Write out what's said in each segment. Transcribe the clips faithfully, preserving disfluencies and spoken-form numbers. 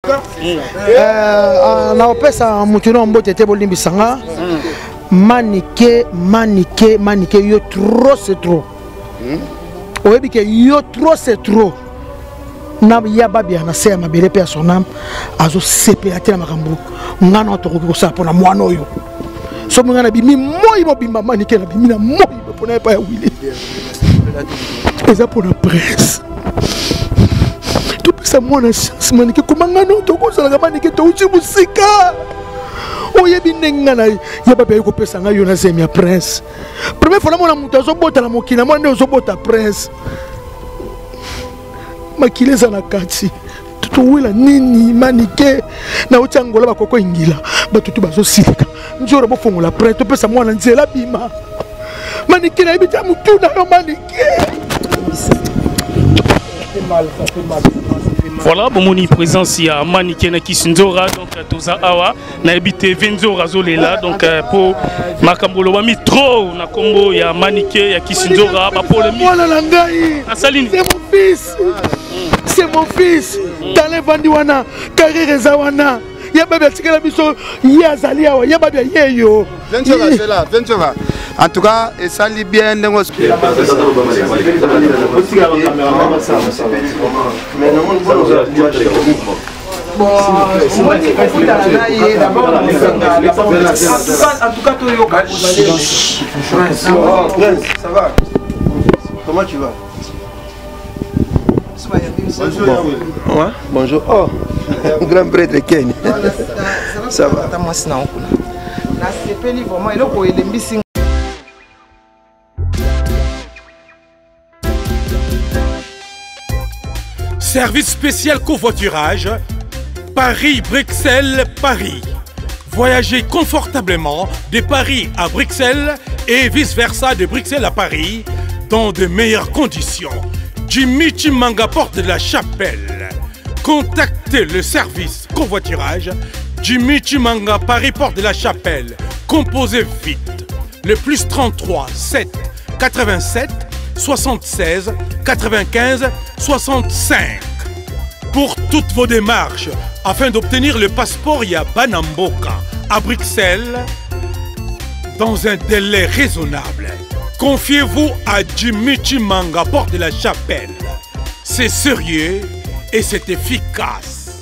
na opesa mutuno mbote te bolimbisanga manike manike manike yo trop c'est trop oyebi ke yo trop c'est trop na yaba bia na se mabele pe son âme azo sepe atela makambo ngana otokoki kosala pona mwana oyo so mwana bimi moi mobimba manike na bimi na moi pona pa ya wili eza pona presse topesa mwana chance manike komangana otokozala manike touti musika oyebi ndenge ngana yaba bia kopesa nga yo na zemi ya prince première fois na mona mutu azobota na mokili na mwana nde ozobota prince makile eza na kati towela nini manike na oti angola bakoko ingila batutu bazosilika nzora bofongola pre topesa mwana nzela bima manike na yebi ta mutu na yo manike. Voilà, bon moni présence ya Maniké na Kisindora donc toza awa na ebité Venzora zolela donc pour makambolo wami trop na kombo ya Maniké ya Kisindora ba pour le mwana na ngai Asaline c'est mon fils c'est mon fils talent vandi wana carrière za wana ya baba tikela biso ya azali awa ya baba yeyo Venzora c'est là Venzora en tout cas et ça lit bien dans bon, moi c'est pas foutu à la naïe d'abord en tout cas toi yo ça va comment tu vas bonjour ouais bonjour oh grand prêtre Ken ça va moi c'est na okuna na sepeli vraiment eloko elembisi. Service spécial covoiturage Paris-Bruxelles, Paris. Voyagez confortablement de Paris à Bruxelles et vice-versa de Bruxelles à Paris dans de meilleures conditions. Jimmy Chimanga, porte de la Chapelle. Contactez le service covoiturage Jimmy Chimanga, Paris, porte de la Chapelle. Composez vite. Le plus trente-trois sept quatre-vingt-sept soixante-seize quatre-vingt-quinze soixante-cinq. Pour toutes vos démarches, afin d'obtenir le passeport Yabanamboka à Bruxelles, dans un délai raisonnable, confiez-vous à Jimmy Chimanga, porte de la Chapelle. C'est sérieux et c'est efficace.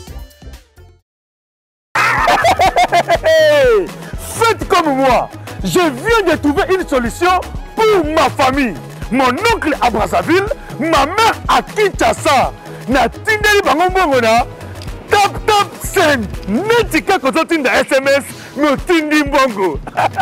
Faites comme moi. Je viens de trouver une solution pour ma famille. Mon oncle à Brazzaville, ma mère à Kinshasa. Na tindeli bango mbongo na tap tap send. Netika koto tinda S M S no tindi mbongo.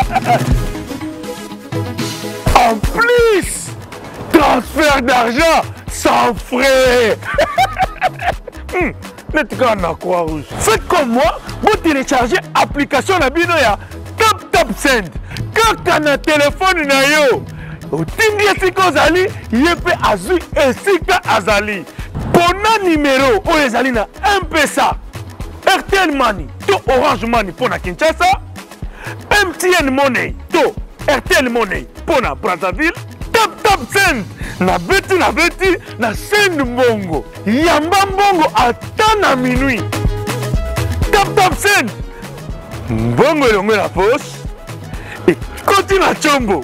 En plus, transfert d'argent sans frais. hmm. Netika na Croix-Rouge. Faites comme moi, vous téléchargez l'application na bino ya tap tap send. Kaka na téléphone na yo. Tindi esika ozali, yepe azui esika azali. Pona numéro o ezali na M Pesa, R T L Money, to Orange Money pona Kinshasa, M T N Money, to R T L Money pona Brazzaville, tap tap send, na beti na beti na send mbongo, yamba mbongo ata na minuit. Tap tap send, mbongo elongo na poche, et koti na chombo.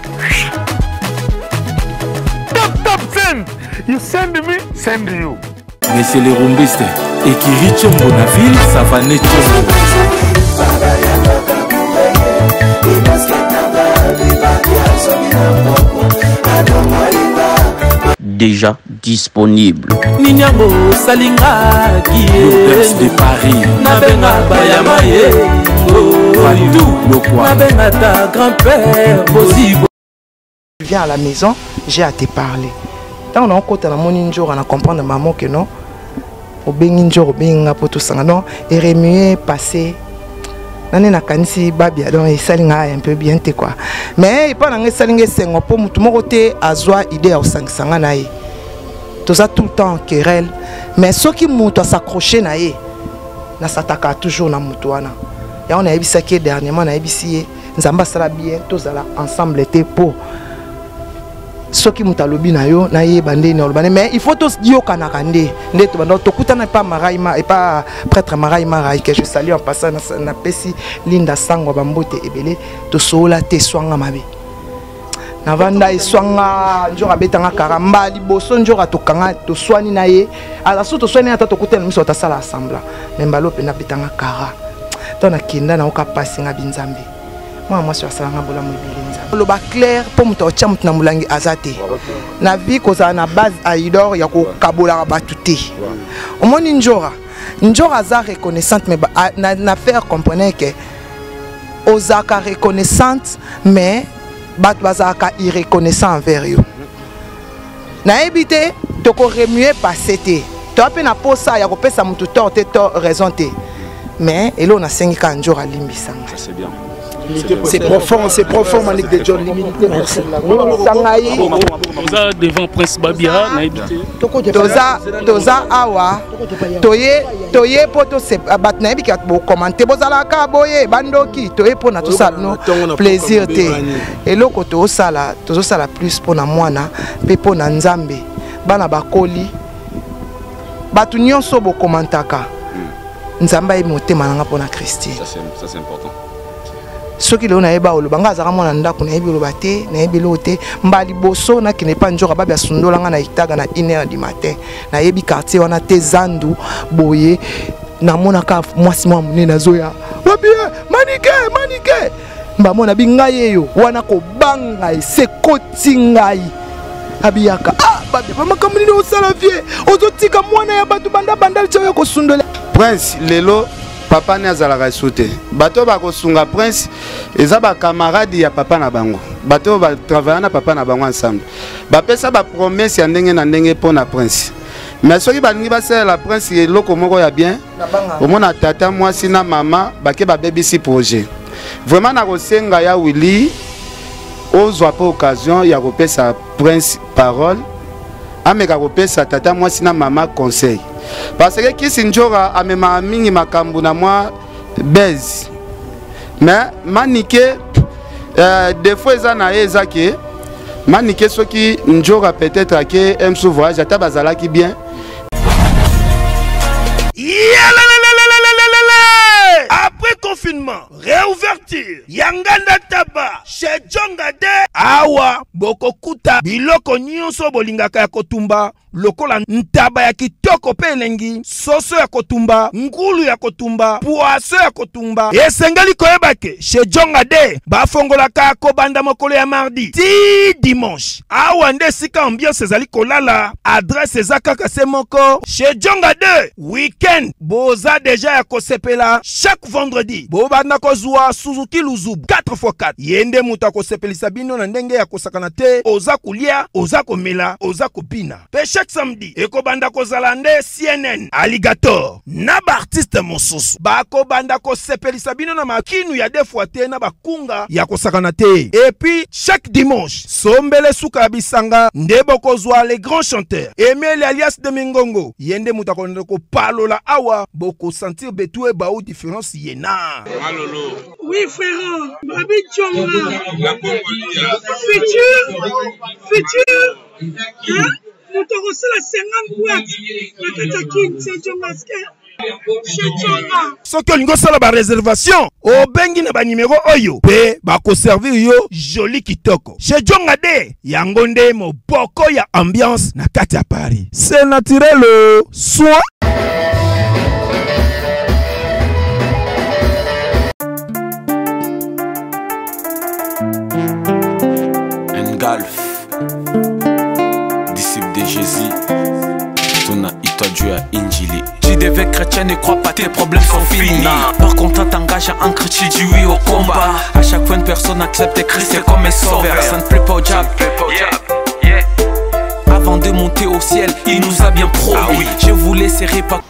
Tap tap send. You send me, send you. Monsieur le Rumbiste, et qui riche en Bonaville, ça va net. Déjà disponible. Ninyambo Salinga qui est de Paris. Nabenga Bayamaye. Nabenga ta grand-père possible. Je viens à la maison, j'ai à te parler. Tant on a encore dans mon injo, on a comprendre maman que non. Au benginjo, au benga pour tout ça non. Et remuer passé. Nane na kanisi babia donc et salinga un peu bien te quoi. Mais pas dans salinga sengo pour mutu moko te azwa idée au sangsanga na ye. Tout ça tout le temps querelle. Mais ceux qui mutu s'accrocher na ye, na s'attaque toujours na mutu wana. Ya on a ebisa qui dernièrement na ebisi nzamba sala bien tous là ensemble était pour soki mutalobi na yo na ye bande na olobane mais il faut tous dio kanaka nde nde to bando to kutana pas Maraima et pas prêtre Maraima Rai que je salue en passant na pesi linda sangwa bambote ebele to sola te swanga mabe na vanda iswanga njora betanga karamba liboso njora to kanga to swani na ye ala so to swani ata to kutana miso ta sala assembla membalo pe na betanga kara to na kinda na oka pasinga binzambe moi moi sur salanga bola mo bilinza lo ba clair pour muto cha mutu na mulangi azate na vie koza na base aidor ya ko kabola batuté omoni njora njora za reconnaissante mais na, na faire comprendre que ozaka reconnaissante mais bat bazaka irreconnaissant envers yo na ebité to ko remuer passer te to ape na posa ya ko pesa mutu torte to raison te mais elo na sengi ka njora limbisanga c'est bien. C'est profond, c'est profond, Manik de John. Merci. Toza devant Prince Babia, na habité. Toza, Toza Awa, Toye, Toye poto se bat na habité bo commenter bozala ka boye bandoki, Toye po na tout ça no plaisir te. Et loko to sala, tozo sala plus po na mwana, pe po na nzambe. Bana bakoli. Batu nyonso bo komantaka. Nzamba e motema nanga po na Christi. Ça c'est ça c'est important. Soki leo na yeba olobanga azaka mwana ndako na yebi olobate na yebi lote mbali boso na kine pa njoka babia sundolanga na itaga na une heure du matin na yebi quartier wana te zandu boye na mona ka mwasi mwa munene zoya wabie manike manike mba mona bingaye yo wana ko banga esekoti ngai abiyaka ah babe bamakamuni no sala vie ozotika mwana ya batu banda banda lcho ko sundola Prince lelo papa ne azalaka soute bato bakosunga Prince eza ba camarade ya papa na bango bato ba travailler na papa na bango ensemble bapesa ba promesse ya ndenge na ndenge pona Prince mais soki balingi basala la Prince eloko moko ya bien omona tata mwasi na mama bake ba bebisi projet vraiment na kosenga ya Willy ozwa pa occasion ya kopesa Prince parole ameka kopesa tata mwasi na mama conseil. Parce que Kisi Njora a même mingi makambu na moi base. Mais manike euh, des fois ça na ezake manike soki Njora peut-être que aime ce voyage ata bazala ki bien. Après confinement, réouverture, Yanganda Taba, chez Djongade, Awa, Bokokuta, Biloko Nyonso Bolingaka ya Kotumba, Lokola Ntaba ya Kitoko Pelengi, Soso ya Kotumba, Ngulu ya Kotumba, Poaso ya Kotumba, Esengali Koyebake, chez Djongade, Bafongolaka Kobanda Mokolo ya mardi, ti dimanche, Awa Nde Sika ambiance ezali kolala, adresse ezaka Semoko, chez Djongade, week-end, Boza déjà ya Kosepela, chaque vendredi, Bobanda Kozua, Suzuki Luzubu, quatre fois quatre, Yende Muta Kosepelisa bino na ndenge ya kosakana te, Oza Kulia, Oza Komela, Oza Kopina. Pe chaque samedi, Eko Banda Kozalande, C N N, Alligator, Naba artiste mosusu, Bako Banda Kosepelisa bino na makinu ya defuate na bakunga ya kosakana te. Et puis, chaque dimanche, Sombele Souka Bisanga, Ndebo Kozua, les grands chanteurs, Emile alias de Mingongo, Yende Muta Kondoko Palola Awa, Boko sentir Betoué Baou différence Yena. Malolo. Oui, frère, Babi Tchonga. Futur, futur, hein? Nous te recevons la cinquante boîtes. La Katakin, c'est Tchongaske. Soki olingo sala ba réservation obengi na ba numéro oyo pe ba ko servir yo joli kitoko chez Djongade yango nde moboko ya ambiance na kati ya Paris c'est naturel soit Golf, disciple de Jésus, ton a Dieu à Injili. Tu devais chrétien, ne crois pas, tes problèmes sont finis. Par contre, t'engages un chrétien, dis oui au combat. À chaque fois, une personne accepte Christ comme un sauveur. Ça ne plaît pas au diable. Yeah. Yeah. Avant de monter au ciel, il nous a bien promis. Ah oui. Je vous laisserai pas.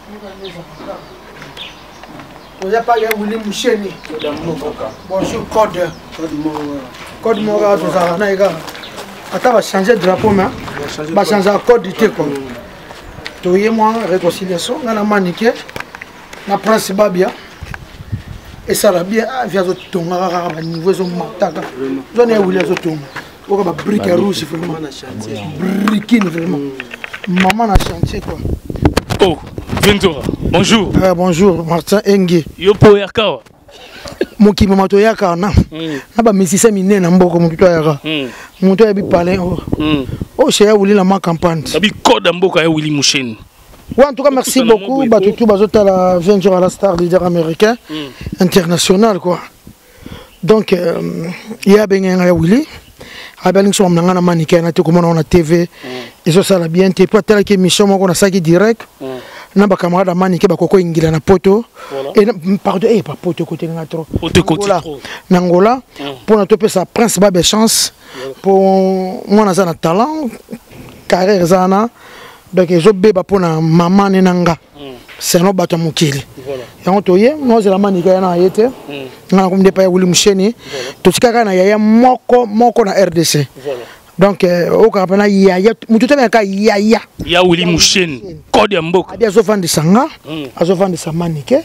Bonjour, code. Code moral, tout ça, attends, va changer de drapeau, mais va changer de code du thé. Tu es moi, réconciliation, on a maniqué, on a prince Babia, et ça va bien, via le ton, à niveau de mon taga, on est où les autres. oka ba brique rouge vraiment briquine vraiment maman na chantier quoi. Oh Venzora bonjour. Euh, bonjour Martin Engie. Yo po yakawa. Moki mama to yaka na. Na ba misisa mine na mboko moki to yaka. Moto ya bi parler oh. Oh chez Willy la ma campagne. Abi code mboka ya Willy Moucheni. Ouais, en tout cas merci beaucoup ba tout bazota la Venzora la star leader américain international quoi. Donc il y a ben ya Willy. Abeling so mnanga na manike na te comme on a T V. Et ça ça la bien te pas telle que émission moko na saki direct. Na ba camarade manike ba koko ingila na poto. Et pardon eh pas poto côté nga trop. Poto côté trop. Nangola pour na topé sa prince ba be chance pour moi na za talent carrière zana. Donc je beba pour na maman nanga. C'est no bato mukili. Voilà. Yango toye no zela manika na yete. Na comme pas Willy Moucheni. To tikaka na yaya moko moko na R D C. Voilà. Donc au kapana yaya mutu tebe ka yaya. Ya Willy Moucheni. Code ya mboka. Abi azo vendre sanga, azo vendre sa manike.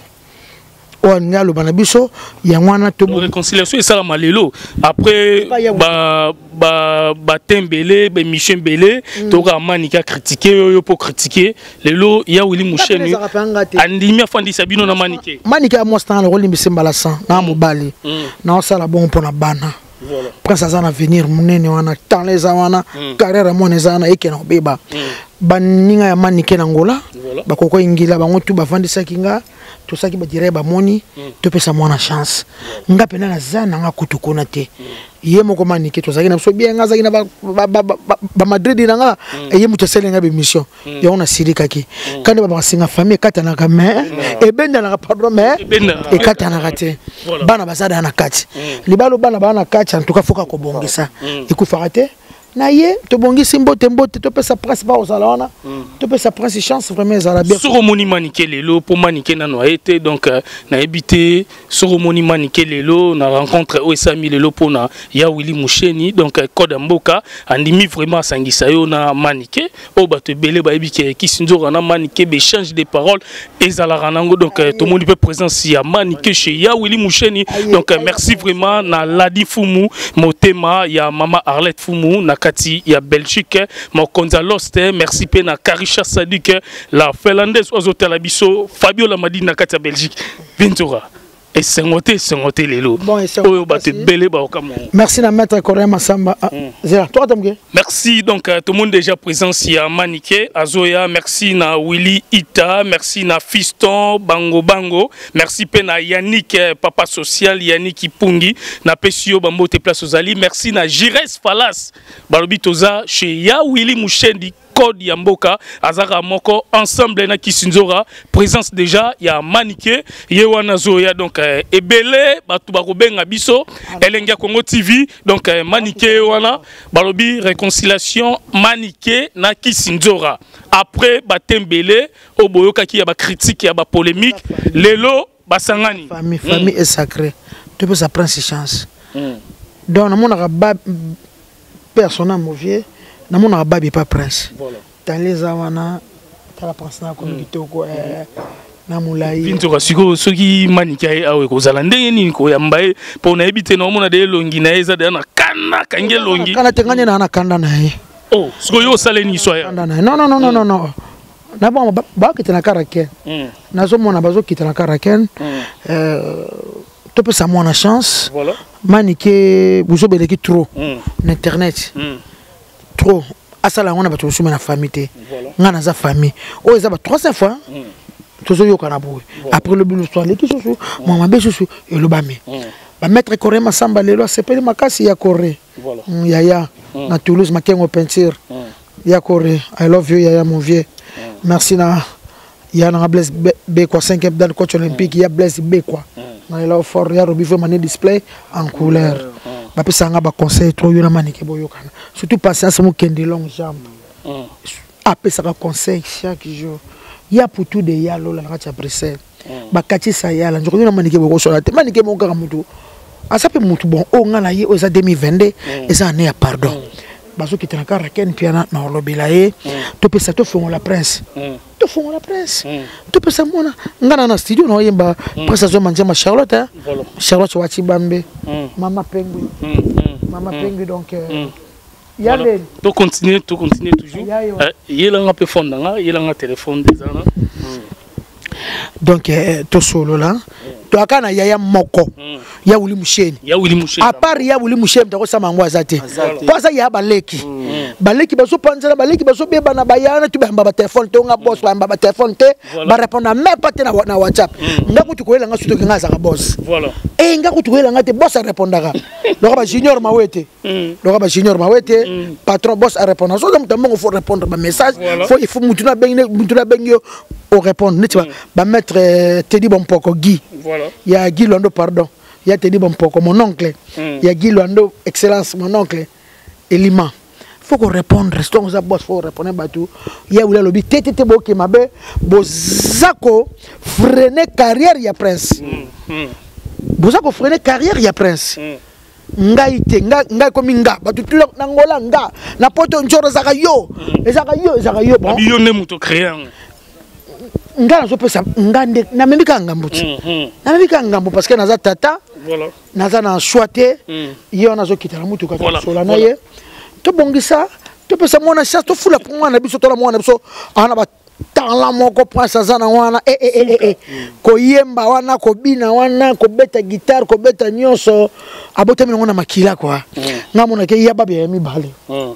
O ngalo bana biso ya mwana to réconciliation et ça la malelo. Après ba ba ba tembele, ba Michel Belé, to ka manika critiquer yo pour critiquer. Lelo ya Willy Moucheni. Andimi afandi sabino na manike. Manike a moi stand le rôle mbisimba la sang na mobali. Na ça la bon pour na bana. Voilà. Prince azana venir munene wana tant les wana carrière mon ezana ekena beba. Baninga ya manike na ngola. Ba koko ingila bango tu ba vandi sakinga. Tout ça qui va dire ba moni to pesa mwana chance nga pena na zana nga kutukona te ye moko manike to zakina so bien nga zakina ba ba Madrid na nga ye mutesele nga be mission ya ona sirika ki kandi ba basinga famille katana ka me e benda na pardon me e katana ka te bana basada na kati libalo bana bana kati en tout cas foka ko bongisa ikufa te na ye to bongisi mbote mbote to pesa presse ba ozalana to pesa presse chance vraiment za la bien soromoni manike lelo pour manike na no été donc na habité soromoni manike lelo na rencontre osami lelo pour na ya Willy Moucheni donc code mboka andimi vraiment sangisa yo na manike o bato belé ba ebike kisinzora na manike be change de parole ezala ranango donc tout le monde peut présence ya manike chez ya Willy Moucheni donc merci vraiment na Ladi Fumu motema ya mama Arlette Fumu na kati ya Belgique mon Gonzaloste merci pe na Karisha Sadik la finlandaise ozote la biso Fabio Lamadi na kati ya Belgique Venzora et sengote sengote lelo oyo ba te belé ba okamo merci na maître Corée Massamba zera toi tamge merci donc tout le monde déjà présence ya manike azoya merci na Willy Ita merci na Fiston Bango Bango merci pe na Yannick papa social Yannick Ipungi na Pesio Bambote place ozali merci na Jires Falas balobi toza chez ya Willy Moucheni code ya mboka azaka moko ensemble na kisinzora présence déjà ya manike ye wana zoya donc ebele batu bakobenga biso elenga Congo T V donc manike wana balobi réconciliation manike na kisinzora après batembele oboyoka ki ya ba critique ya ba polémique lelo basangani famille famille est sacrée tu peux ça prendre ses chances donc na mona ba personnel mauvais na mona babi pas prince voilà dans les awana la prince na communauté ko eh na mulai Venzora siko soki manika awe ko zala ndenge nini ko yambaye po na ebite na mona de longi na eza de na kana kange longi kana tengane na na kanda na ye oh siko yo saleni so ya non non non non non non na bon ba kitana karaken na zo mona bazo kitana karaken euh to peut ça moi na chance voilà manike buzo beleki trop internet trop asala ngona bato suma na famille ngana za famille o eza ba trois cents fois tozo yo kana boy après le boulot soir leki soso mama be soso et le bami ba maître Corée Massamba lelo sepeli makasi ya Corée ya ya na Toulouse makengo peinture ya Corée I love you ya mon vieux merci na ya na Blaise B quoi cinquième dans le coach olympique ya Blaise B quoi na love for ya robi vraiment display en couleur ba pesanga ba conseil trop yo na manike boyokana surtout patience mo kende long jambe a pesaka conseil chaque jour ya pour tout de ya lola na cha Bruxelles ba kati sa ya la njoko yo na manike boyo so la te manike mo kaka mutu asape mutu bon o ngana ye o za deux mille vingt-deux eza année ya pardon bazo kitana ka raken piana na lobela ye to pesa to fongo la prince to fongo la prince to pesa mona ngana na studio no yemba prince zo manje ma Charlotte Charlotte wati bambe mama pengu mama pengu donc Voilà. Tu continues, tu continues toujours. Il y a un peu de fond, il y a un téléphone déjà. Donc, tu solo là. Tu as quand yaya moko. Ya wuli musheni. Ya wuli musheni. À part ya wuli musheni, tu as ça mangwa zate. Pas ça ya baleki. Baleki baso panza, baleki baso beba na bayana, tu bamba téléphone, tu nga boss, bamba téléphone te, ba répondre même pas te na WhatsApp. Nga ko tu ko nga suto nga za boss. Voilà. Et nga ko tu ko nga te boss répondra. Donc ba junior mawete. Donc ba junior mawete, patron boss a répondre. So donc il faut répondre ba message, faut il faut mutuna bengne, mutuna bengne au répondre. Ne tu vas ba mettre Teddy Bompoko Guy. Voilà. Il y a Guy Londo, pardon. Il y a Teddy Bompoko, mon oncle. Il y a Guy Londo, excellence, mon oncle. Et Lima. Il faut qu'on réponde. Restons aux boss, il faut répondre à tout. Il y a où le lobby. Tété Boké Mabe. Bozako freiner carrière, il y a prince. Bozako freiner carrière, il y a prince. Nga ite, nga, nga komi nga. Batu tula nangola nga. Na poto njoro zaka yo. Zaka yo, zaka yo. Bon. Yo ne muto créant. Nga nazo pesa nga nde na memika ngambo ti na memika ngambo parce que naza tata voilà naza na choité yo nazo kitala mutu ka sola na ye to bongisa to pesa mona chasse to fula pour moi na biso to la mona biso ana ba tala moko point ça na wana eh eh eh eh ko yemba wana ko bina wana ko beta guitare ko beta nyonso abote mi ngona makila quoi ngamona ke ya babe ya mi bale.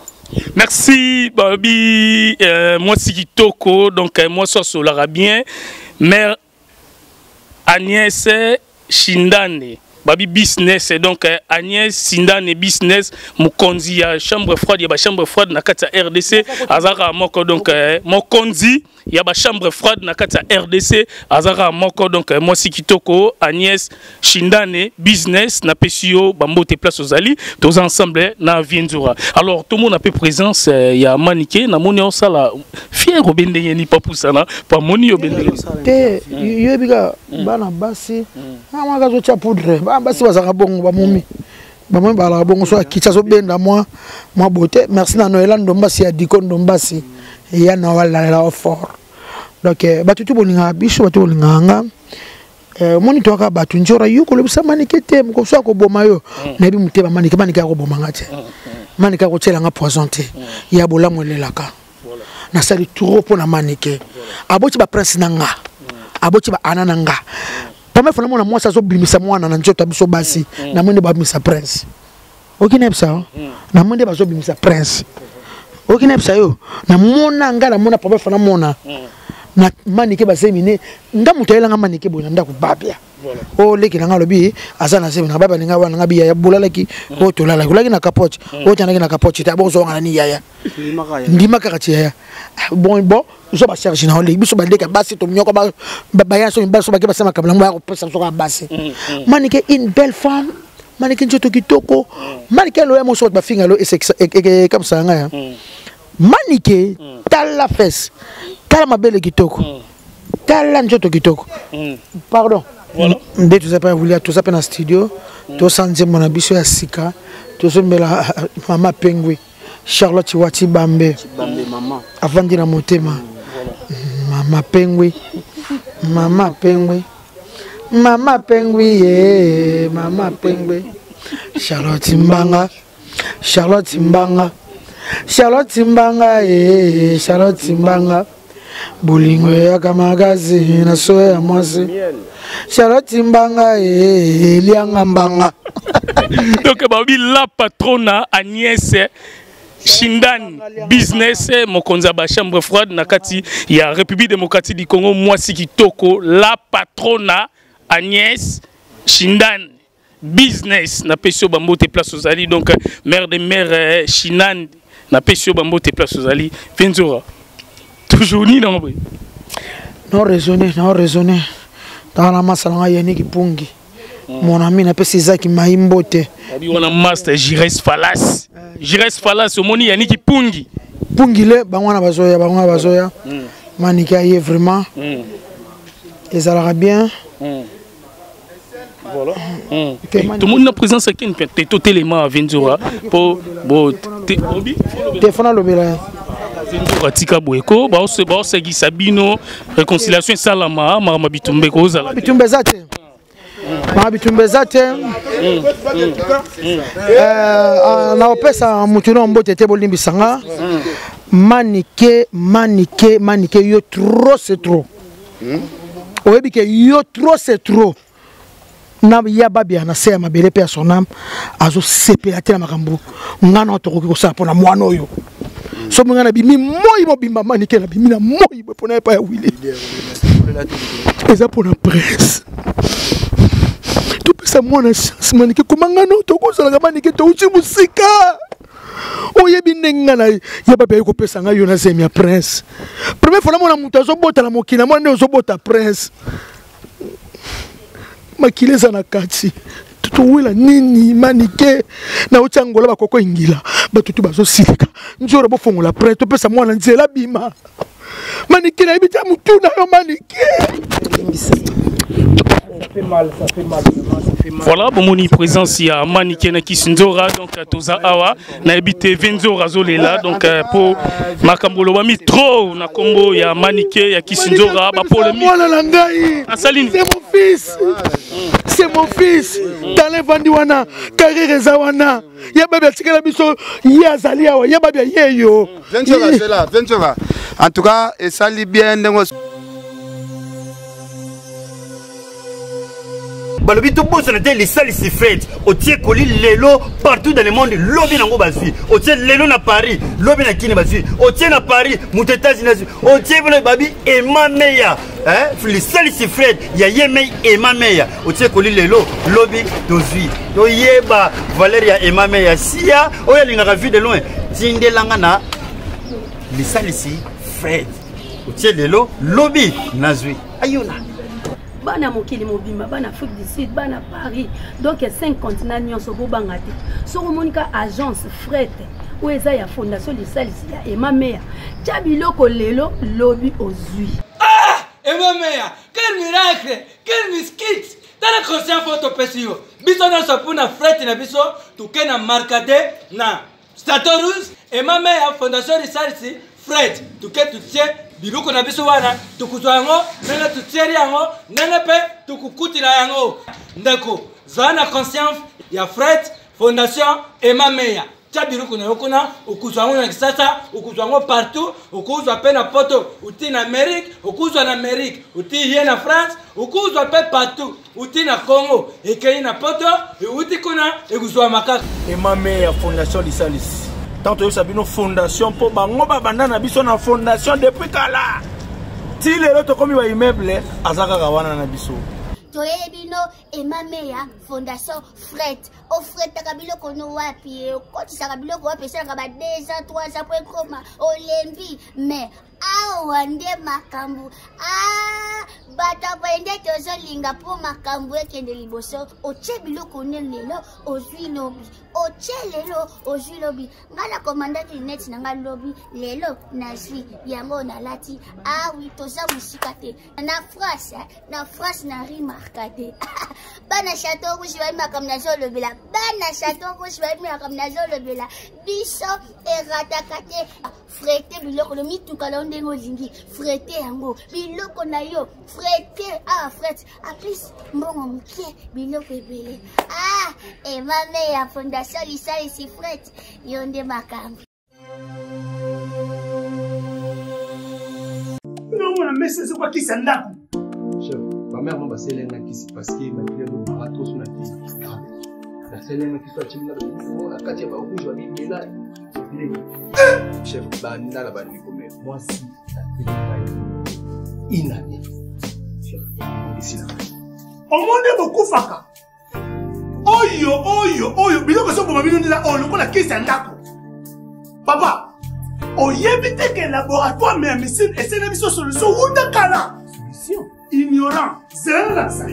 Merci Babi, euh, moi c'est Kitoko, donc euh, moi ça solara bien, mère Agnès Shindane. Babi business donc euh, Agnès Sindane business Mokonzi ya chambre froide ya ba chambre froide na kati ya R D C azara moko donc euh, Mokonzi ya ba chambre froide na kati ya R D C azara moko donc euh, moi si Kitoko Agnès Shindane business na pesio bambote place aux ali tous ensemble na Vienzura. Alors tout le monde a peu présence euh, ya Maniké na moni osala fier obende ni papusa na pa moni obende te yebiga bana basi ama kazo cha poudre basi bazaka bongo ba momi ba momi bala bongo so kitsa so benda moi moi beauté merci na Noël Ndombasi ya Diko Ndombasi ya na wala la fort donc batu tu bolinga biso batu bolinga nga euh moni to ka batu njora yuko le bisa Maniké te mko so ko boma yo na bi muteba Maniké Maniké ko boma ngate Maniké ko tela nga poison te ya bolamu lelaka na sali trop pour na Maniké aboti ba prince nanga aboti ba anananga Pame fona mona moi ça zo bimisa mwana na njoto biso basi na mwende ba bimisa prince. Okine psa na mwende ba zo bimisa prince. Okine psa yo na mona ngala mona pame fona mona na Maniké ba semine nga mutayela nga Maniké bona ndako babia. O leki nga lobi azana semina na baba nga wana ngabi ya bulala ki o to lala kulaki na kapochi o tana ki na kapochi ta bo zo ngala ni yaya. Ndima kakati yaya. Bon bon so ba cherche na ole biso ba ndeka basi to myoko ba ba ya so ba so ba ke ba sama kabla ngwa ko pesa so ka basi Maniké une belle femme Maniké njoto kitoko Maniké lo emo so ba finga lo e comme ça nga Maniké tala fesse tala mabele kitoko tala njoto kitoko pardon voilà ndé tout ça pas voulu tout ça dans studio to sanze mon biso ya sika to so mbela mama Pengwi Charlotte Wati Bambe Bambe maman avant de la motema Mama Pengwi Mama Pengwi Mama Pengwi yeah Mama Pengwi Charlotte Mbanga Charlotte Mbanga Charlotte Mbanga eh Charlotte Mbanga Bolingo ya kamagazi na soya ya mwasi Charlotte Mbanga eh Lianga Mbanga. Donc babi la patrona Agnès Shindane business Mokonza ba chambre froide na kati ya République démocratique du Congo moi si Kitoko la patrona Agnès Shindane business na pesio bambote place aux ali donc mère de mère Shindane na pesio bambote place aux ali Vienzura toujours ni non non raisonner non raisonner dans la masse la yani kipungi mon ami na pesi zaki maimbote abi wana master Jires Falas Jires Falas omoni yani kipungi pungi le bangwana bazoya bangwana bazoya Maniké aye vraiment ezalaka bien voilà tout le monde a présence qui est tout élément à Vienzura pour bon téléphone lobela Vienzura tika boeko ba se ba se gi sabino réconciliation salama mama bitumbe ko zala bitumbe zate ma bitumba eza te naopesa motu no mbote te bolimbisanga manike manike manike yo trop c'est trop oyebi ke yo trop c'est trop na ya babia na se ya mabele pe ya son âme azosepela te na makambo ngana otokoki kosala mpona mwana oyo so mwenga na bimi moi mobimba manike na bimi na moi mpona epa ya wili eza mpona presse topesa mwana chance manike koma ngana otokozalaka manike touti mosika oyebi ndenge nga na ya babia ekopesa ngai yo na zemi ya prince première fois namona moto azobota na mokili na mwana nde ozobota prince makili eza na kati towela nini manike na otia ngola bakoko ingila bato tu bazosilika nzora bofongola pre topesa mwana nzela bima manike na yebi tia mutu na yo manike. Ça fait mal, ça fait mal, ça fait mal. Voilà, bon moni présence ya Maniké na Kisindora donc toza awa na habité Venzora zolela donc pour makambolo ba mi trop na kombo ya Maniké ya Kisindora ba pour le mi. Moi la ngai. Asaline. C'est mon fils. C'est mon fils. Talent vandiwana, carrière zawana. Ya baba tikela biso ya zali awa, ya baba yeyo. Venzora c'est là, Venzora. En tout cas, et ça li bien ndengo. Balobi to boss na les salles si fait au tie koli lelo partout dans le monde lobi nango bazui au tie lelo na Paris lobi na kini bazui au tie na Paris mut États-Unis au tie bolo babi et ma meya hein les salles si fait ya yemei et ma meya au tie koli lelo lobi dozui to yeba Valeria et ma meya sia o ya linga vu de loin tindelanga na les salles si fait au tie lelo lobi nazui ayona bana mokili mobima bana Afrique du Sud bana Paris donc cinq continents nyonso bobanga te so monika agence fret ou eza ya fondation lisalisi ya Emma Meya tia biloko lelo lobi ozui ah Emma Meya quel miracle quel miskit tala conscient photo pesio biso na sapuna fret na biso tukena markade na Statorus Emma Meya fondation lisalisi fret tuke tutie biloko na biso wana tukuzwa yango nene tutieri yango nene pe tukukutila yango ndeko zana conscience ya Fred Fondation Emma Meya tia biloko na yokona ukuzwa yango na kisasa ukuzwa yango partout ukuzwa pe na poto uti na Amérique ukuzwa na Amérique uti hier na France ukuzwa pe partout uti na Congo ekei na poto uti kuna ekuzwa makaka Emma Meya Fondation Lisalis. Tant que ça une fondation pour bango babanda na biso na fondation depuis kala ti lelo to komi wa immeuble azaka kawana na biso toyebino Emma Meya Fondation Fret o Fret takabilo kono wapi ko tisaka biloko wapi sanga ba deux ans trois ans point koma olembi mais awa nde makambu ah bata bende tozo linga po makambu ekende liboso oche biloko lelo ozwi lobi oche lelo ozwi lobi ngala komandaki net nanga lobi lelo nazwi yango na lati ah oui toza musika te na France na France na remarqué bana château rouge ba makamna zo lobela bana château rouge ba makamna zo lobela biso eratakate frete biloko lo mitukala ndengo zingi frete yango biloko na yo frete ah frete a plus mbongo mkie biloko ebele ah Emma Meya Fondation Lisalisi frete yonde makambi non na messe c'est quoi qui s'endako chef ma mère m'a passé l'un qui s'est passé ma mère m'a marathon sur la tête la seule qui soit chimna on a katia ba rouge ni mela chef banda la bandi comme moi si inani chef ici là au monde beaucoup faka oyo oyo oyo biloko so boma bino ndila o lokola kisi ndako papa oyebi te que laboratoire mais médecine et c'est une solution ou de kala solution ignorant c'est la ça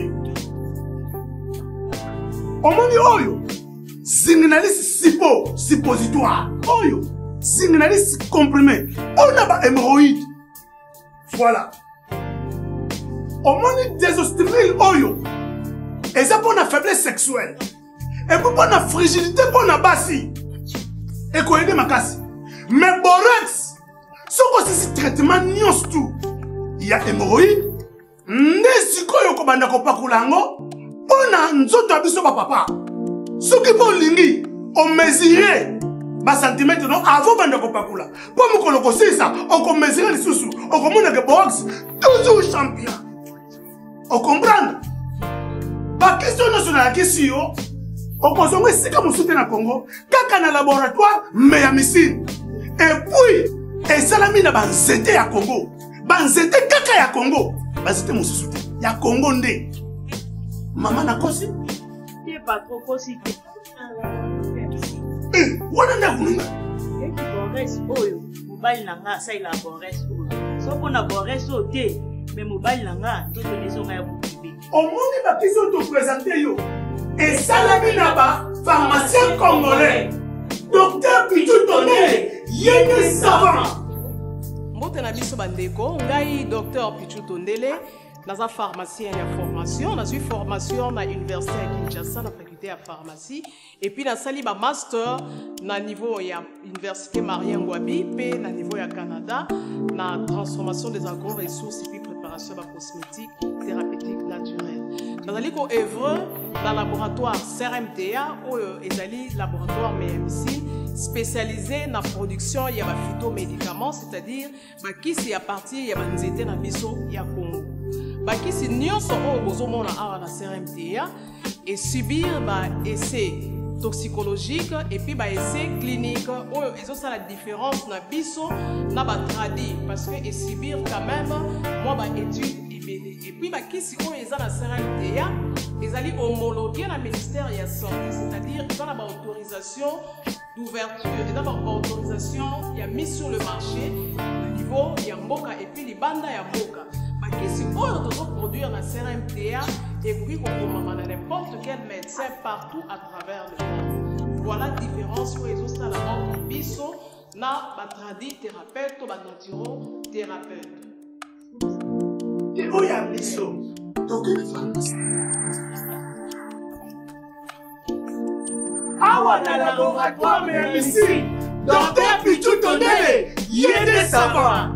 au monde oyo signaliste sipo suppositoire oyo signaliste comprimé on a ba hémorroïde voilà au monde désostérile oyo et ça pour la faiblesse sexuelle et pour la fragilité pour la bassi et quoi aider ma casse mais borax ce que c'est traitement nios tout il y a hémorroïde ndesiko yo kobanda ko pakulango mpona nzoto ya biso bapapa soki mpo olingi omesure basantimetre no avant banda kopakula mpo mokolo kosilisa okomesure lisusu okomonake box toujours champion okomprendre bakestio nyonso nayakisi yo okozonga esika mosusu te na congo kaka na laboratoire me ya misine epuis esalami na banzete ya congo banzete kaka ya congo banzete mosusu te ya congo nde mama nakosi wana nde akulunga bores oyo mobali na nga asalela bores oyo soko na bores oyo te me mobali na nga tozolesonga ya bokibe omoni bakisi oyo topresente yo esalami na bapharmacien congolais docteur Pichu Tondele yene savant mbote na biso bandeko ngai docteur Pichu Tondele naza pharmacien ya formation nazwi formation na université ya Kinshasa na faculté ya pharmacie et puis nasali ba master na niveau ya université Marien Ngouabi pe na niveau ya Canada na transformation des agro-ressources et puis préparation de cosmétiques thérapeutiques naturelles. Nazali ko œuvre dans le laboratoire C R M T A ou ezali laboratoire M M C spécialisé dans la production ya ba phytomédicaments, c'est-à-dire bakisi ya partie ya banzete na biso ya Congo. Bakisi nyonso oyo bozomona awa na C R M T A et subir ba essai toxicologique et puis ba essai clinique oyo ezosa la différence na biso na ba tradi parce que et subir quand même moi ba étude et puis bakisi oyo eza na C R M T A ezali homologué na ministère ya santé, c'est-à-dire eza na ba autorisation d'ouverture eza ba autorisation ya mise sur le marché au niveau ya mboka et puis libanda ya mboka. Bakisi oyo tozoproduire na C R M T A ekoki kokomama na n'importe quel médecin partout à travers le monde. Voilà la différence oyo ezosala entre biso na batradi thérapeute to banaturo-thérapeute. Et oyo ya biso tokende pharmacie awa na laboratoire ya misine docteur Pichu Tondele yene savant.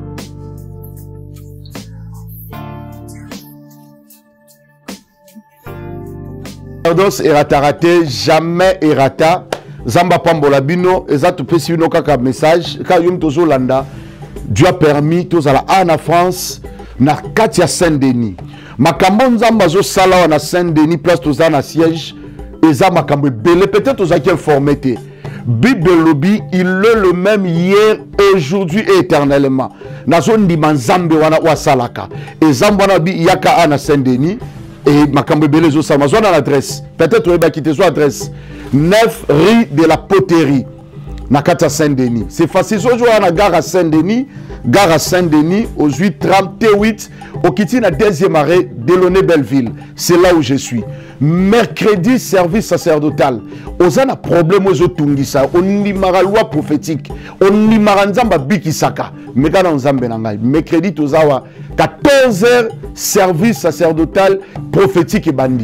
Sacerdoce erata raté, jamais erata. Zamba pambola bino, ezatu pesi bino kaka message. Ka yum tozo landa, Dieu a permis tozala en France na kati ya Saint-Denis. Makambo nzamba zo sala na Saint-Denis place toza na siège. Eza makambo belé peut-être aux qui informé te. Bible lobby, il est le même hier, aujourd'hui et éternellement. Na zone di manzambe wana wa salaka. Ezamba na bi yaka ana Saint-Denis. Et makambo belé zo sala. Zone l'adresse. Peut-être va quitter son adresse. neuf rue de la Poterie. Na kata Saint-Denis. C'est facile. So jour na gare à Saint-Denis, gare à Saint-Denis au huit trente-huit au Kiti na deuxième arrêt Delaunay Belleville. C'est là où je suis. Mercredi service sacerdotal. Ozana problème aux otungisa. On limara loi prophétique. On limara nzamba bikisaka. Mekana nzambe nangai. Mercredi tozawa quatorze heures service sacerdotal prophétique et bandi.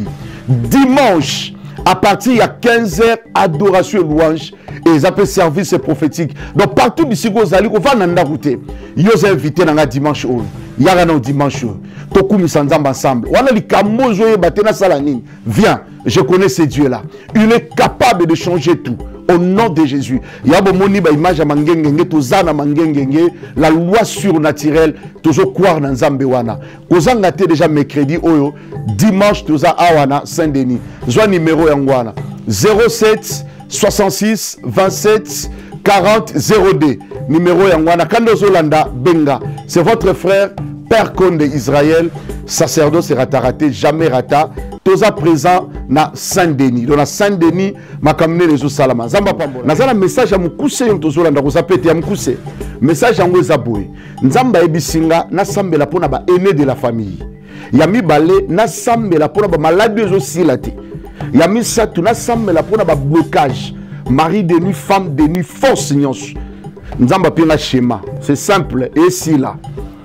Dimanche à partir de quinze heures, adoration et louange, et ils appellent service prophétique. Donc partout ici, vous allez, vous allez dans route. Ils ont invité dans la dimanche. Il y a un dimanche. Toku misandam ensemble. On a les camots, batena salanine. Viens, je connais ce Dieu-là. Il est capable de changer tout. Au nom de Jésus. Il y a une image à Mangengenge, Tozana Mangengenge, la loi surnaturelle, toujours croire dans Zambewana. Kozanga te déjà mercredi, oyo, dimanche, Toza Awana, Saint-Denis. Zwa numéro Yangwana. zéro sept soixante-six vingt-sept quarante zéro deux. Numéro Yangwana. Kandozo Landa Benga. C'est votre frère, Père Conde Israël, sacerdoce raté, jamais rata. Toza présent na Saint-Denis. Donc na Saint-Denis, ma kamine les salama. Zamba pambola. Nazana message à mukuse yon tozo landa ko zapete ya mukuse. Message yango ezaboué. Nzamba ebisinga na sambela pona ba aîné de la famille. Yami balé na sambela pona ba maladie ezo silate. Yami satu na sambela pona ba blocage. Mari de nuit, femme de nuit, force nyonso. Nzamba pina schéma. C'est simple et si là.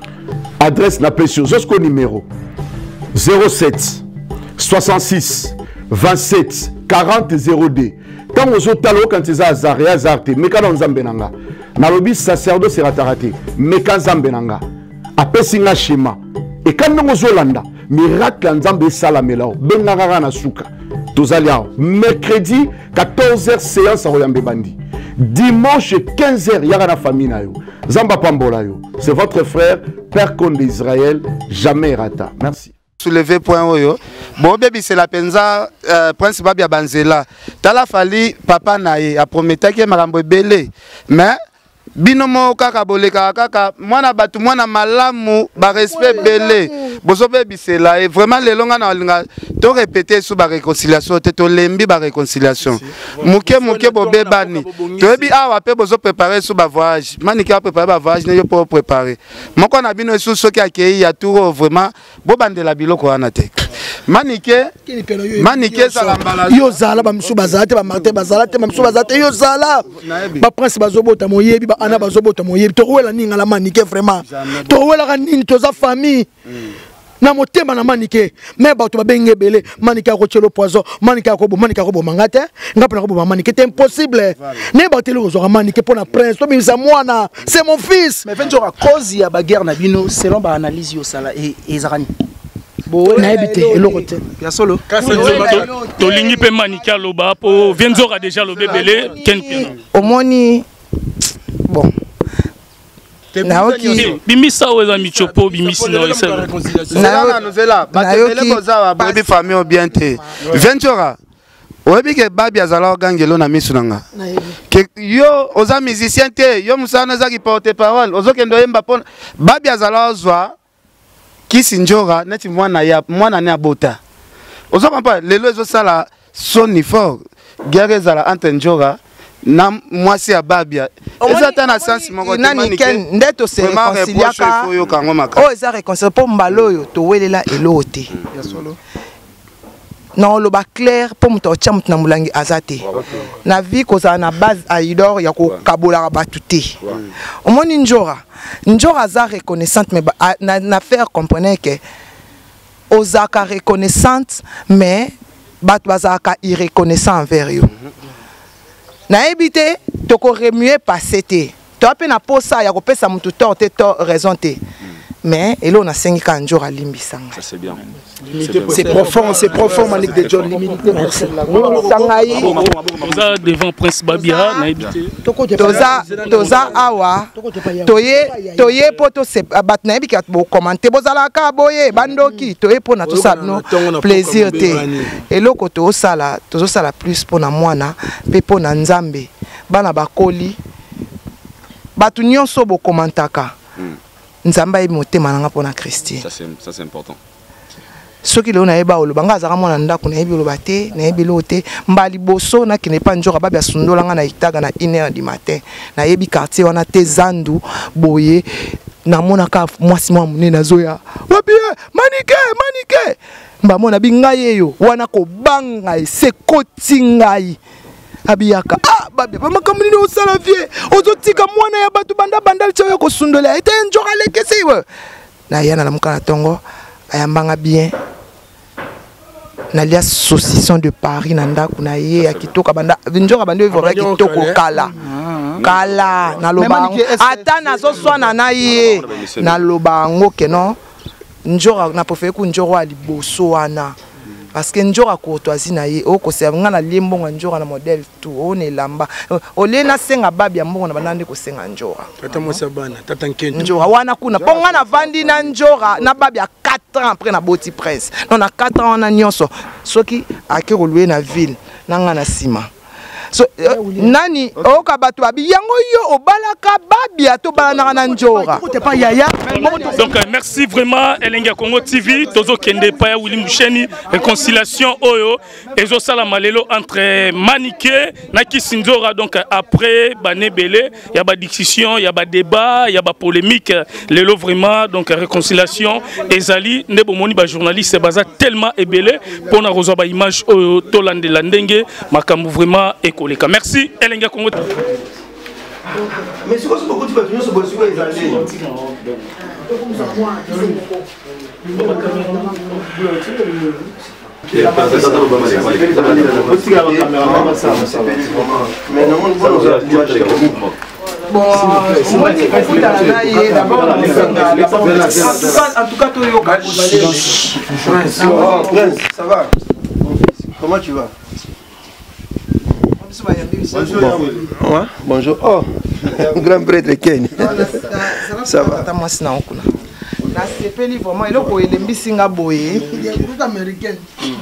Adresse na pression. Jusqu'au numéro zéro sept soixante-six vingt-sept quarante zéro deux. Quand vous êtes allé quand vous êtes à Zarte, mais quand vous êtes à Narobi sacerdoce sera raté, mais quand vous êtes à Pessinga schéma, et quand nous zolanda miracle nzambe salamela bengaka na suka tozali awa mercredi quatorze heures séance à Royambe Bandi dimanche quinze heures yaka na famille na yo Zamba Pambola yo c'est votre frère Père Conde d'Israël jamais rata merci soulever point oyo bon baby c'est la penza euh, prince babia banzela tala fali papa nae a prometaki makambo ebele mais binomo kaka boleka kaka mwana batu mwana malamu ba respect belé bozo baby c'est là et vraiment les longa na linga to répéter sous ba réconciliation te to lembi ba réconciliation muke muke bobe bani to bi awa pe bozo préparer sous ba voyage maniki a préparer ba voyage ne yo pour préparer moko na bino sous soki akei ya tour vraiment bo bandela biloko wana te manike manike salambala yo zala ba msu bazate ba marté bazala te ba msu bazate yo zala ba prince bazobota moyebi ba ana bazobota moyebi to wela ninga la manike vraiment to wela ka nini to za famille na motema na manike mais ba to ba benge belé manike ko chelo poison manike ko bo manike ko bo mangate ngapena ko bo manike c'est impossible ne ba telo zo manike pour na prince to bimisa mwana c'est mon fils mais venjo a cause ya ba guerre na bino selon ba analyse yo sala et ezarani na habité eloko te ya solo to lingi pe manika loba po Venzora déjà lo bebele ken piano omoni bon naoki bimisa weza michopo bimisi na wesa na novela batebele bozawa bobi famille bien te Venzora oyebi ke babi azala ogangelo na misu nanga ke yo oza musicien te yo musana za ki porte parole ozokendo yemba pona babi azala ozwa kisi njora neti mwana ya mwana ne abota ozo papa lelo ezo sala soni fort guerre zala entre njora na mwasi ya babia eza ta na sens moko te nani ken ndeto se réconciliaka o eza réconcilier po mbaloyo to welela elote ya solo non lo ba clair po muto cha mutu na mulangi azate na vie koza na base aidor ya ko kabola batuté omoni njora njora za reconnaissante mais na, na faire comprendre que ozaka reconnaissante mais bat bazaka irreconnaissant envers yo na ebité to ko remuer passé te to apena posa ya ko pesa mutu tort te to raison te mais et là on a cinq kanjora limbisanga ça c'est bien c'est profond c'est profond Malik de John limité merci sangai toza devant prince babia na ebité toza toza awa toye toye poto se bat na ebika bo commenter bozala ka boye bandoki toye pona to sala no plaisir te et loko to sala tozo sala plus pona mwana pe pona nzambe bana bakoli batu nyonso bo commentaka nzamba ebi motema nanga pona Christi ça c'est ça c'est important soki leo na eba oloba nga azaka mwana ndako na ebi oloba te na ebi lo te mbali boso na kine pa njoka babi asundola nga na itaga na une heure du matin na ebi quartier wana te zandu boye na mona ka mwasi mwa munene azoya wapi manike manike mba mona bi ngai eyo wana ko banga ese koti ngai abiyaka ah babi bamakamuni no sala vie ozotika mwana ya batu banda banda lcho ko sundola ete njoka lekese we na yana na mukana tongo ayambanga bien na lia saucisson de Paris na ndako na ye ya kitoka banda njoka banda vivre kitoko kala kala na lobango ata na zo swana na ye na lobango ke non njoka na préféré ku njoro ali boso wana parce que njora courtoisie na ye o ko se ngana limbongo njora na modèle tout on est lamba olena senga babi ya mbongo na banande ko senga njora tata mosa bana tata nkendo njora wana kuna ponga na vandi na njora na babi ya quatre ans après na boti prince non na quatre ans na nyonso soki akero louer na ville nanga na sima so uh, nani oka bato abi yango yo obalaka babi ato balana na njora pas yaya donc merci vraiment Elenga Congo T V tozo kende pa ya Willy Musheni réconciliation oyo ezo sala malelo entre Manike na Kisinzora donc après banebele ya ba discussion ya ba débat ya ba polémique lelo vraiment donc réconciliation ezali ndebo moni ba journaliste baza tellement ebele pour na rezo ba image oyo to landela ndenge makambu vraiment ekoleka merci Elenga Congo T V. Mais c'est quoi ce beaucoup de personnes se posent les années? Mais non, on voit Bon, en tout cas, toi, ça va? Comment tu vas? Bonjour. Ouais, bonjour. Oh, grand prêtre Ken. Ça va? Moi, c'est non. La C P L vraiment, il est le Singa boy. Tout américain.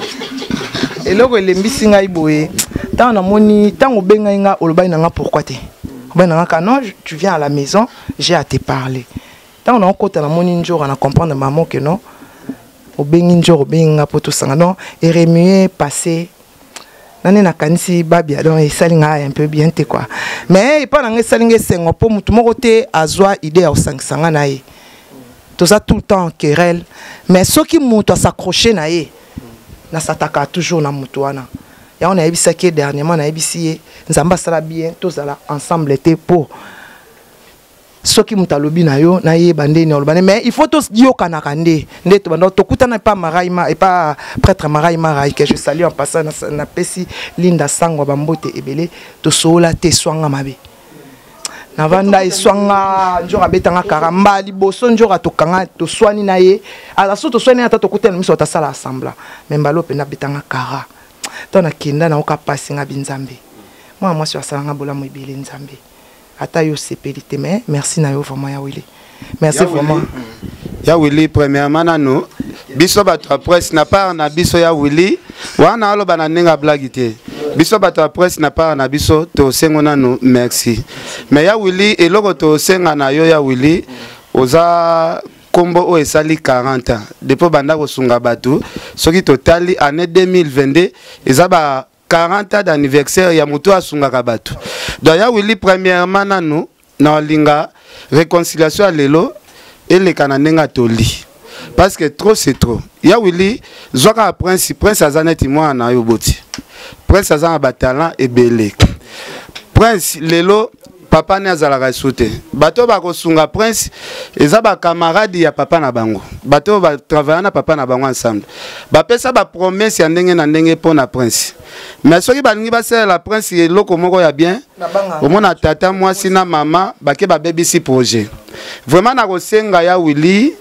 Et là, il est Singa boy. Tant on moni, tant on benga au bain nanga pourquoi t'es? Ben nanga non, tu viens à la maison, j'ai à te parler. Tant on a côté na moni jour, on a comprendre maman que non. Au bengi jour, au benga pour tout ça non. Et remuer passé. Nani na kanisi babia donc et salinga un peu bien te quoi. Mais pas nanga salinga sengo pour mutu moko te azwa idée au sangsanga na ye. Tout ça tout le temps querelle. Mais ceux qui mutu s'accrocher na ye. Na s'attaque toujours na mutu wana. Et on a eu ça qui dernièrement on a eu ici nzamba sala bien tous là ensemble était pour ceux qui mutu lobi na yo na ye bande ni olbane mais il faut tous dio kana kande ndeto bando to kutana pas maraima et pas prêtre maraima rai que je salue en passant na, na pesi linda sangwa bambote ebele to sola te swanga mabe na vanda iswanga njora betanga karamba liboso njora to kanga to swani na ye ala so to swani ata to kutana miso ta sala assembla membalo pe na betanga kara to na kinda na oka pasinga binzambe moi moi sur salanga bola mo ebele nzambe ata yo sepelite mais merci na yo vraiment ya Willy merci vraiment ya Willy premièrement nano biso bato presse na part na biso ya Willy wana alo bana ninga blagité biso bato presse na part na biso to sengo nano merci mais ya Willy eloko to senga na yo ya Willy oza kombo o esali quarante ans depuis banda ko sunga bato soki totali année deux mille vingt-deux ezaba quarante ans d'anniversaire ya muto asunga kabatu. Donc ya Willy premièrement nanu na linga réconciliation à lelo et les kananenga toli. Parce que trop c'est trop. Ya Willy zoka prince prince azaneti moi na yo boti. Prince azana ba talent et belé. Prince lelo papa ne azalaka soute. Bato ba ko sunga prince eza ba camarade ya papa na bango. Bato ba travailler na papa na bango ensemble. Ba pesa ba promesse ya ndenge na ndenge pour na prince. Mais soki balingi basala la prince eloko moko ya bien omona tata mwasi na mama bake ba bebisi projet vraiment na kosenga ya Willy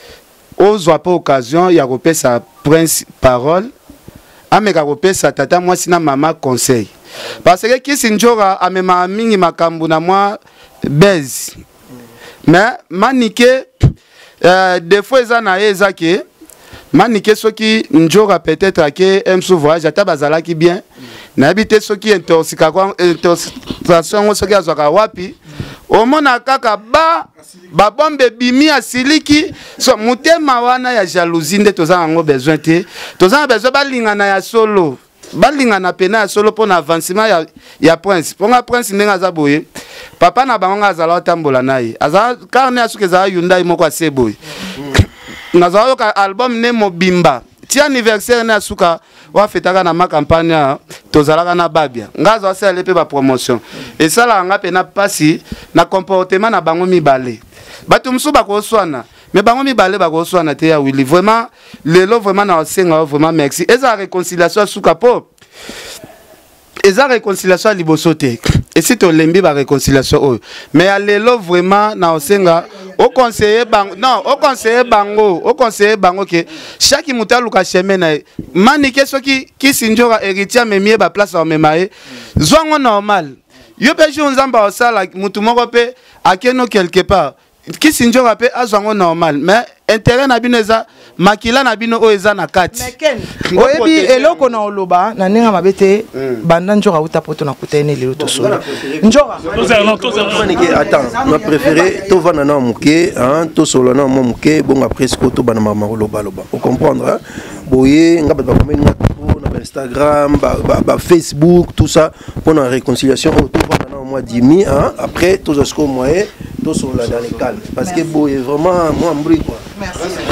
ozwa pa occasion ya kopesa prince parole ameka kopesa tata mwasi na mama conseil parce que kisi njora amema mingi makambu na mwa base mais manike euh, des fois eza na ezake manike soki njora peut-être que un sous voyage ata bazalaki bien na habité soki intoxication intoxication soki azwaka wapi omona kaka ba ba bombe bimi asiliki so mutema wana ya jalousie nde tozanga ngo besoin te tozanga besoin balingana ya solo balingana pena ya solo pour avancement ya ya prince ponga prince ndenga za boye papa na bango azala tambola naye azala karne asuke za Hyundai moko aseboye nazo ka album ne mobimba ti anniversaire na suka wa fetaka na ma campagne tozalaka na babia ngazo asala pe ba promotion et ça la nga pe na pasi na comportement na bango mibale batu musu ba ko swana mais bango mibale ba ko swana te ya Willy vraiment lelo vraiment na senga vraiment merci eza réconciliation suka po eza réconciliation libosote et si to lembi ba réconciliation oh mais à lelo vraiment na osenga au conseiller bango non au conseiller bango au conseiller bango que chaque mutalu ka chemin na manike soki ki sinjora héritier memie ba place au memae zwango normal yo pe jo nzamba osala mutu moko pe akeno quelque part ki sinjora pe azwango normal mais intérêt na bino eza makila na bino o eza na kati oyebi eloko na oloba na nenga mabete banda njora uta poto na kutene lelo to solo njora attends ma préféré to vana na muke hein to solo na muke bon après ce que to bana mama loba loba vous comprendre boye ngaba ba komena na Instagram ba, ba, ba Facebook tout ça pour la réconciliation to vana na mois dix hein après tout ce que moi to solo dans les calmes parce que boye vraiment moi mbri quoi. Merci.